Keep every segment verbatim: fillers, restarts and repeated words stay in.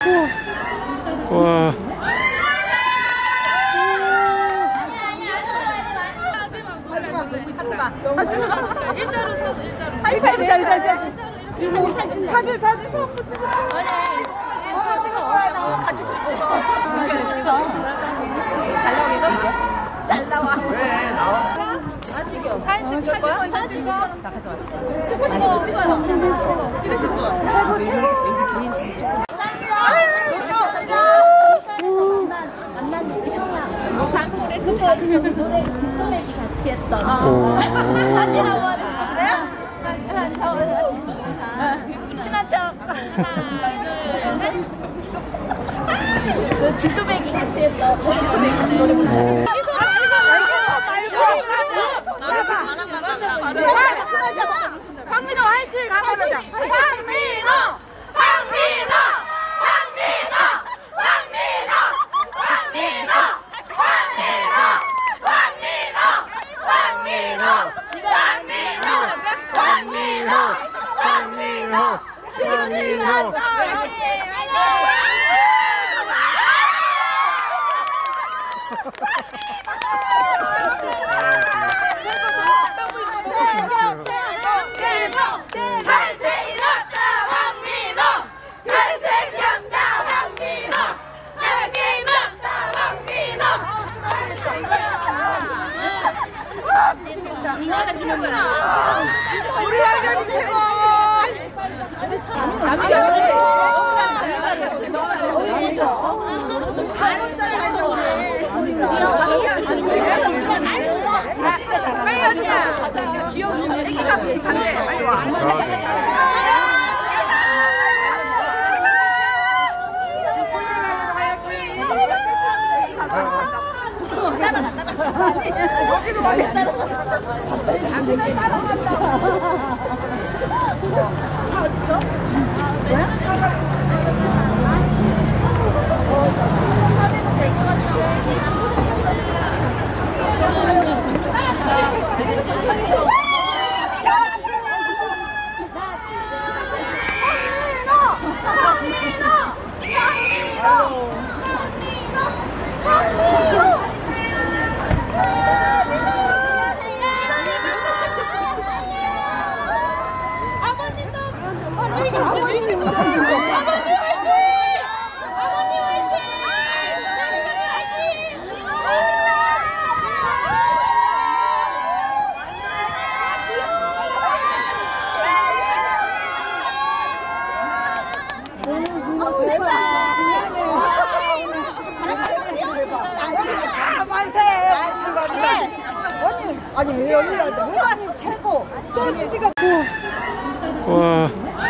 와. 하지마. 하지마. 일자로 서도 일자로. 하이파이브 일자 일자. 사진 사진 사진 한 번 찍어. 아니. 어 찍어. 나 같이 둘이 찍어. 이렇게 찍어. 잘 나오게. 잘 나와. 왜 나와? 사진 찍을 거야? 사진 찍어. 나 가져와. 찍고 싶어. 찍어요. 찍으실 분. 최고 최고. 그거 저기 노래 진또매기 같이 했던 사진 한번 찍을래요? 친한 척 하나 둘셋 그 진또매기 같이 했던 진또매기 노래 불러요. 황민호 화이팅! 가보자. 황민호! 황민호! 황민호! 황민호! 황민호! 우리 할머니 최고! 남이가 빨리 언니야! 귀여운 애기가 장대 빨리 와! 따라가 따라가 여기로 와야 따라가 아니 왜 언니라는데 왜 언니 최고 사진 찍어. 와.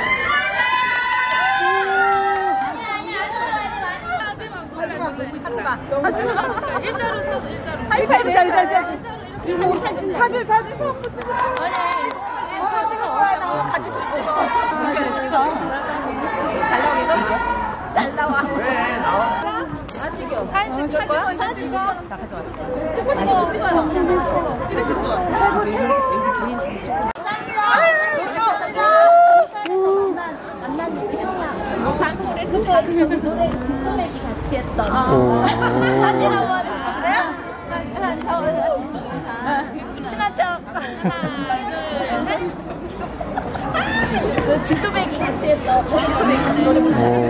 하지마 하지마. 일자로 서도 일자로. 하이파이브 일자 일자. 사진 사진 사진 한 번 찍어. 아니. 어 찍어. 나 같이 둘이 찍어. 이렇게 찍어. 잘 나오게. 잘 나와. 왜 나와? 사진 찍을 거야? 사진 찍어. 나 가져와. 찍고 싶어. 찍어요. 찍으실 분. 최고 최고. 그거 저기 노래 진또매기 같이 했던 사진 한번 찍을래요? 친한 척 하나 둘셋 그 진또매기 같이 했던 진또매기 노래 불러요.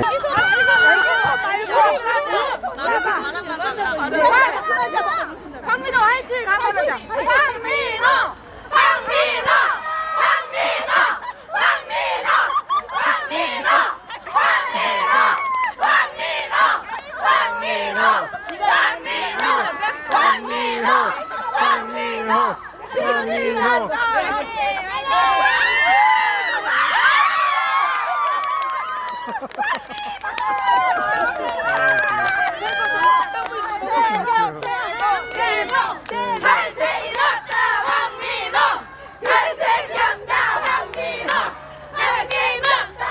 황민호 화이팅! 가보자. 황민호! 황민호! 황민호! 황민호! 황민호! 황민호! 황민호! 황민호! 황민호! 빛이났다! 잘생겼다 황민호 잘생겼다 황민호 잘생겼다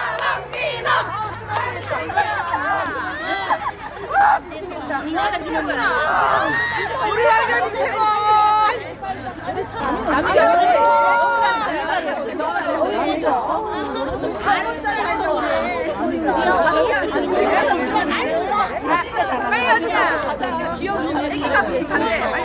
황민호 이거가 지는구나. 우리 할머니 최고. 남이가 최고. 잘 웃잖아.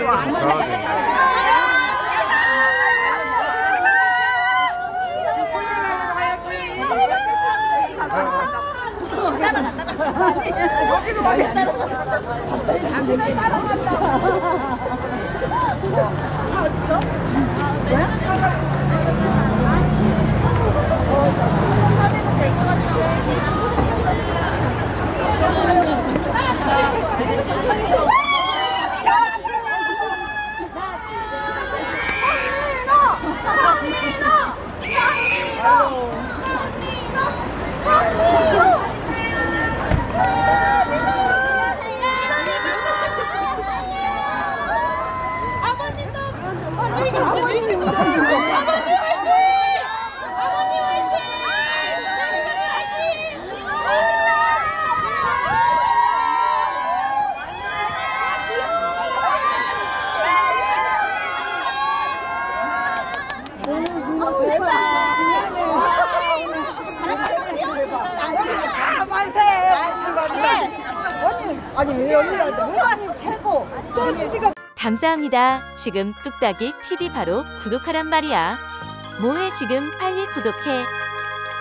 아니 왜 언니한테 회장님 최고. 지금 감사합니다. 지금 뚝딱이 피디 바로 구독하란 말이야. 뭐해 지금 빨리 구독해.